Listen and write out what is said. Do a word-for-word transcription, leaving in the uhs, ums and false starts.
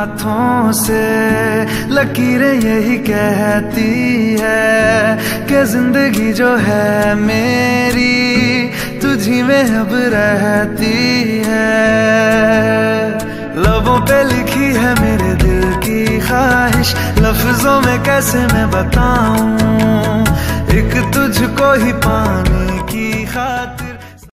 हाथों से लकीरें यही कहती है कि जिंदगी जो है मेरी तुझी में अब रहती है। लबों पे लिखी है मेरे दिल की ख्वाहिश, लफ्जों में कैसे मैं बताऊं, एक तुझको ही पाने